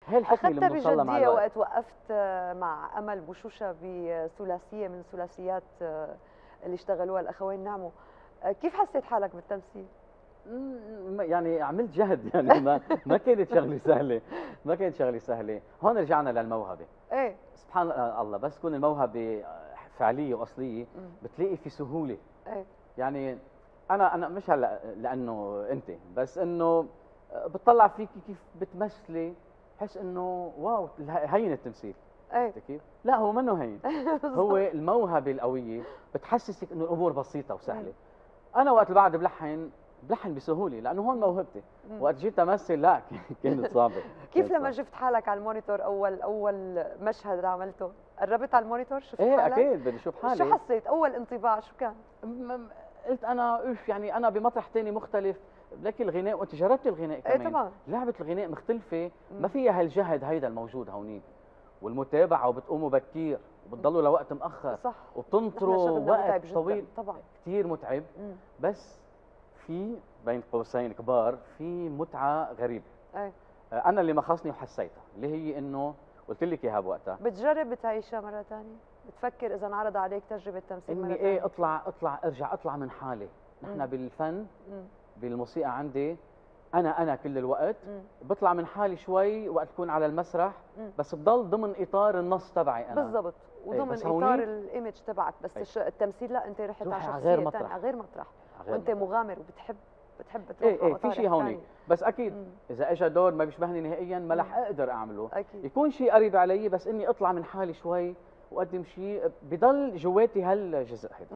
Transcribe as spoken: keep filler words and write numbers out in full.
هي الحكمه اللي اخذتها بنوصل لها مع بجديه الوقت. وقت وقفت مع امل بوشوشه بثلاثيه من ثلاثيات اللي اشتغلوها الاخوين نعمو، كيف حسيت حالك بالتمثيل؟ مم، يعني عملت جهد يعني ما ما كانت شغله سهله، ما كانت شغله سهله. هون رجعنا للموهبه. ايه سبحان الله، بس تكون الموهبه فعليه واصليه مم. بتلاقي في سهوله. ايه يعني انا انا مش هلا لانه انت، بس انه بتطلع فيكي كيف بتمثلي، بحس انه واو هين التمثيل. ايه عرفتي كيف؟ لا هو منه هين. هو الموهبه القويه بتحسسك انه الامور بسيطه وسهله. انا وقت بعد بلحن بلحن بسهوله لانه هون موهبتي. مم. وقت جيت امثل لا كانت صعبه. كيف كانت لما صعبة. شفت حالك على المونيتور اول اول مشهد عملته، قربت على المونيتور شفت ايه حالك؟ اكيد بدي اشوف حالي. شو حسيت اول انطباع شو كان؟ م- قلت انا اوف، يعني انا بمطرح ثاني مختلف. لكن الغناء وانت جربت الغناء ايه كمان. طبعا. لعبه الغناء مختلفه، مم. ما فيها هالجهد هيدا الموجود هونيك، والمتابعه وبتقوموا بكير وبتضلوا لوقت مأخر صح. نحن وبتنطروا شغلنا وقت متعب جدا طويل. طبعا. كثير متعب. مم. بس في بين قوسين كبار في متعه غريبه. ايه انا اللي مخصني وحسيتها اللي هي انه قلت لك اياها بوقتها، بتجرب تعيشها مرة ثانية؟ بتفكر إذا انعرض عليك تجربة تمثيل مرة اني ثانية؟ ايه اطلع اطلع ارجع اطلع من حالي. نحن مم. بالفن مم. بالموسيقى عندي انا انا كل الوقت مم. بطلع من حالي شوي وقت اكون على المسرح، مم. بس بضل ضمن اطار النص تبعي انا. بالضبط، وضمن بس إطار هونيك الايمج تبعك، بس أي. الش- التمثيل لا، أنت رحت تروحي على على غير شخصية مطرح. ثانية على غير مطرح، على غير وأنت مطرح. مغامر وبتحب بتحب تروح ايه على ايه في مطارح شيء هونيك، ثانية. بس اكيد مم. اذا اجى دور ما بيشبهني نهائيا ما مم. رح اقدر اعمله. أكيد. يكون شيء قريب علي، بس اني اطلع من حالي شوي واقدم شيء بضل جواتي هالجزء هيدا.